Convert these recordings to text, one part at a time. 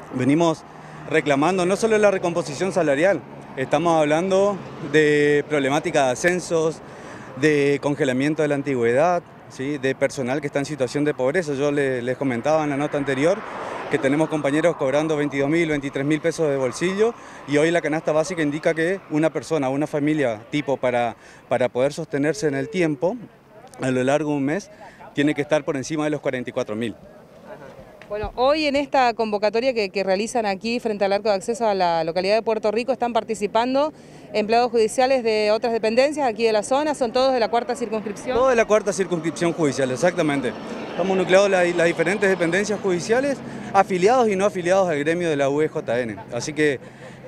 venimos reclamando no solo la recomposición salarial, estamos hablando de problemática de ascensos, de congelamiento de la antigüedad, ¿sí? De personal que está en situación de pobreza. Yo les comentaba en la nota anterior que tenemos compañeros cobrando 22.000, 23.000 pesos de bolsillo y hoy la canasta básica indica que una persona, una familia tipo para poder sostenerse en el tiempo, a lo largo de un mes, tiene que estar por encima de los 44.000. Bueno, hoy en esta convocatoria que realizan aquí frente al arco de acceso a la localidad de Puerto Rico están participando empleados judiciales de otras dependencias aquí de la zona, son todos de la cuarta circunscripción. Todos de la cuarta circunscripción judicial, exactamente. Estamos nucleados las diferentes dependencias judiciales, afiliados y no afiliados al gremio de la UEJN. Así que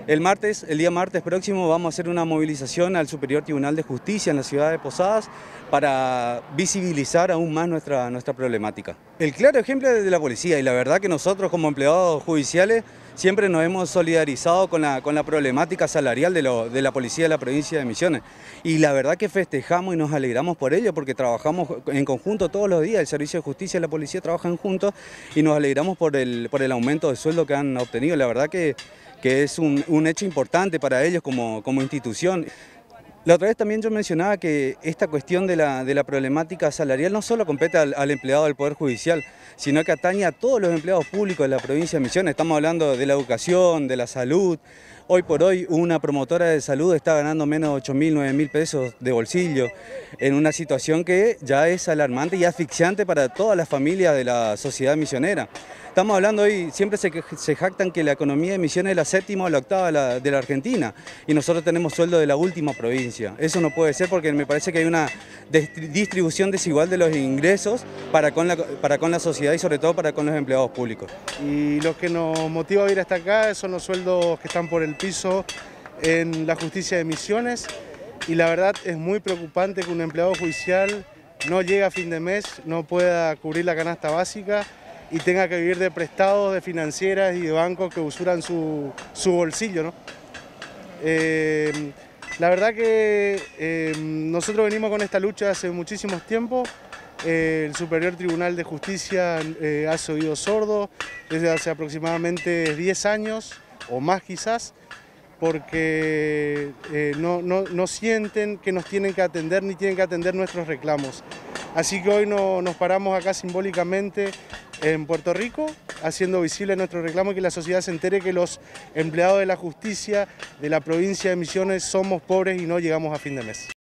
el día martes próximo, vamos a hacer una movilización al Superior Tribunal de Justicia en la ciudad de Posadas para visibilizar aún más nuestra problemática. El claro ejemplo es de la policía y la verdad que nosotros como empleados judiciales siempre nos hemos solidarizado con la problemática salarial de la policía de la provincia de Misiones. Y la verdad que festejamos y nos alegramos por ello porque trabajamos en conjunto todos los días, el Servicio de Justicia y la policía trabajan juntos y nos alegramos por el aumento de sueldo que han obtenido. La verdad que es un hecho importante para ellos como institución. La otra vez también yo mencionaba que esta cuestión de la problemática salarial no solo compete al empleado del Poder Judicial, sino que atañe a todos los empleados públicos de la provincia de Misiones. Estamos hablando de la educación, de la salud. Hoy por hoy una promotora de salud está ganando menos de 8.000, 9.000 pesos de bolsillo, en una situación que ya es alarmante y asfixiante para todas las familias de la sociedad misionera. Estamos hablando hoy, siempre se jactan que la economía de Misiones es la séptima o la octava de la Argentina y nosotros tenemos sueldo de la última provincia. Eso no puede ser porque me parece que hay una distribución desigual de los ingresos para con la sociedad y sobre todo para con los empleados públicos. Y lo que nos motiva a ir hasta acá son los sueldos que están por el piso en la justicia de Misiones y la verdad es muy preocupante que un empleado judicial no llegue a fin de mes, no pueda cubrir la canasta básica y tenga que vivir de prestados de financieras y de bancos que usuran su bolsillo, ¿no? La verdad que nosotros venimos con esta lucha hace muchísimos tiempos. El Superior Tribunal de Justicia hace oídos sordos desde hace aproximadamente 10 años o más quizás, porque no sienten que nos tienen que atender ni tienen que atender nuestros reclamos. Así que hoy nos paramos acá simbólicamente en Puerto Rico, haciendo visible nuestro reclamo y que la sociedad se entere que los empleados de la justicia de la provincia de Misiones somos pobres y no llegamos a fin de mes.